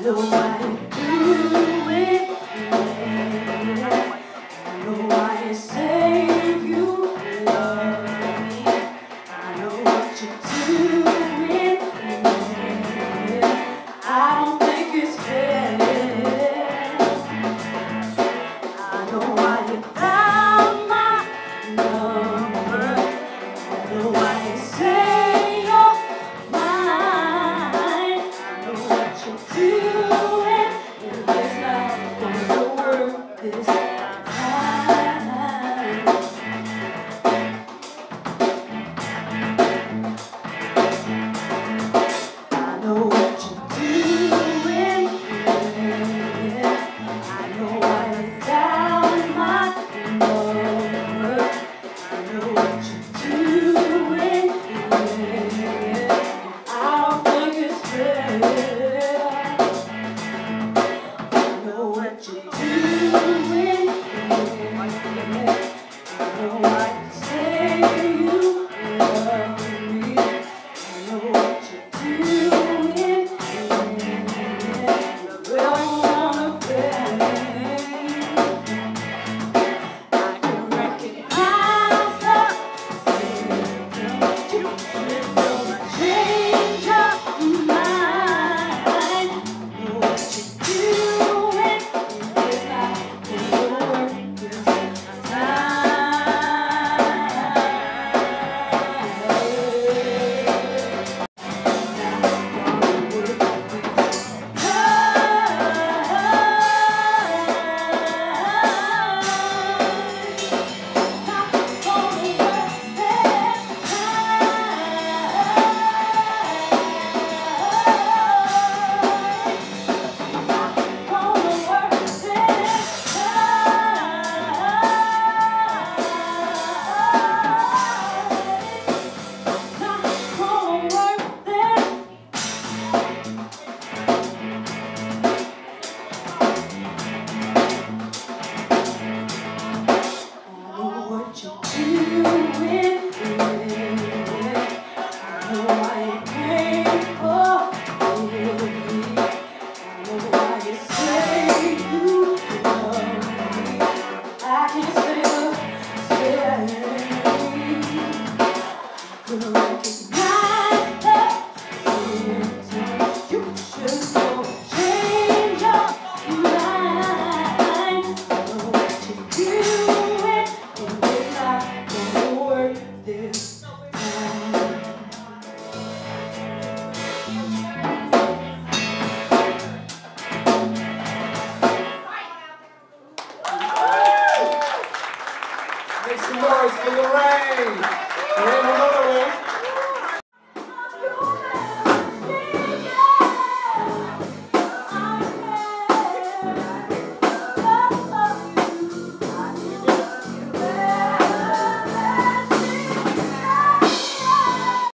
know why you do it. I know why you say you love me. I know what you're doing. I don't think it's fair. I know why you dial my number. I know why you say you're mine. I know what you're doing. It's not gonna work this time. I know what you're doing. I know why you're down my number. I know what you're doing. I don't think it's fair. I know what you're doing. I know why you say you love me. I know what you're doing. I really wanna play. I can recognize the symptoms. You should change your mind. I know what you're doing. It's not gonna work this time. Make some noise for Lorraine. Lorraine, another one.